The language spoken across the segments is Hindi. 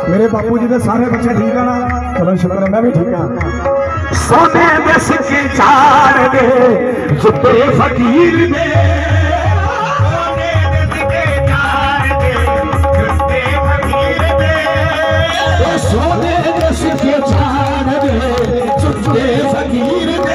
मेरे बापू जी के सारे बच्चे ठीक है ना? चलो शुक्र है, मैं भी ठीक हाँ। सोने दस के चार दे जुटे फकीर दे, सोने दस के चार दे जुटे फकीर दे,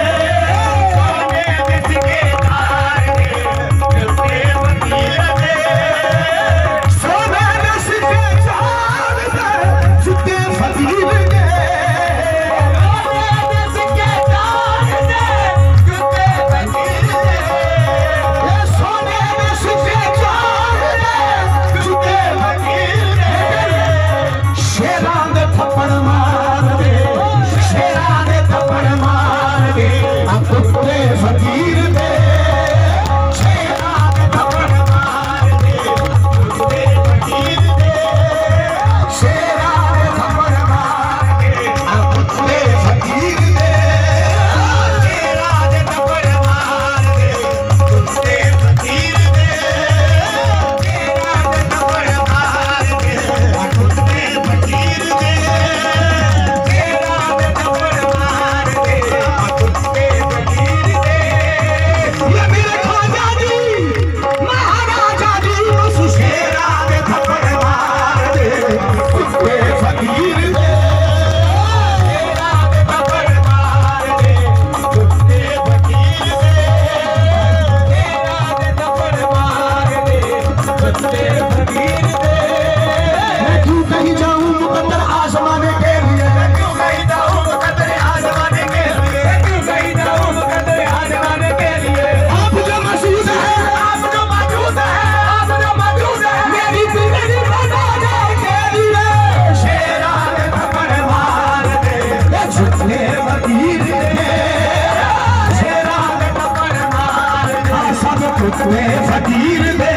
फकीर दे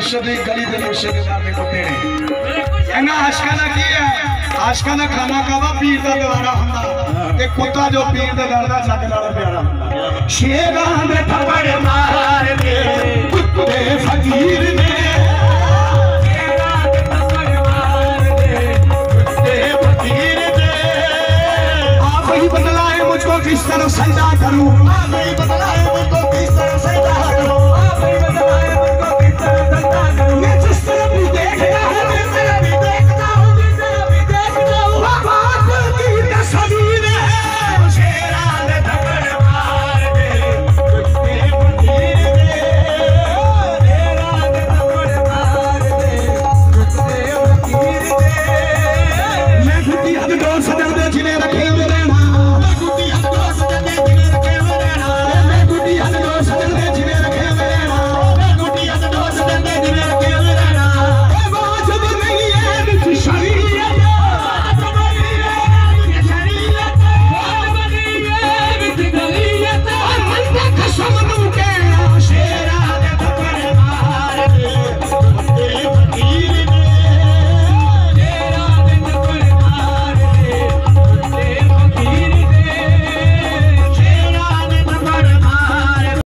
मुर्शिद की गली दे मुर्शिद नामे कुत्ते ने इन्ना आशकाना की है आशकाना खाना कावा पीर दा दवारा हुंदा ते कुत्ता जो पीर दे दर दा छक नाल प्यारा हुंदा शेरां दे थप्पड़ मार दे कुत्ते फकीर ने शेरां दे थप्पड़ मार दे कुत्ते फकीर ने आप ही बतलाए मुझको किस तरह सजदा करूं आप ही बतलाए मुझको किस तरह सजदा करूं आप ही बतलाए मुझको किस तरह सजदा करूं मैं जिस तरह भी देखता हूं मैं तेरा भी देखता हूं जिस तरह भी देखता हूं बात की तस्वीर है शेरां दे थप्पड़ मार दे कुत्ते फकीर ने शेरां दे थप्पड़ मार दे कुत्ते फकीर ने मैं खुदी हद डोर सजदे जिले